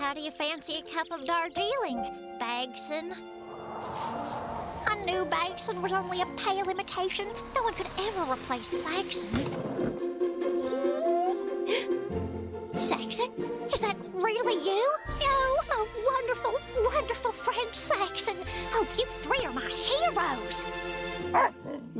How do you fancy a cup of Darjeeling, Bagson? I knew Bagson was only a pale imitation. No one could ever replace Saxson. Saxson? Is that really you?